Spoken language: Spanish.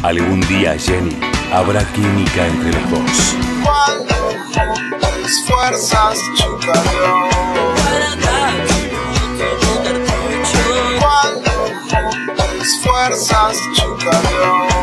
Algún día, Jenny, habrá química entre los dos. Cuando mis fuerzas chocaron, cuando mis fuerzas chocaron.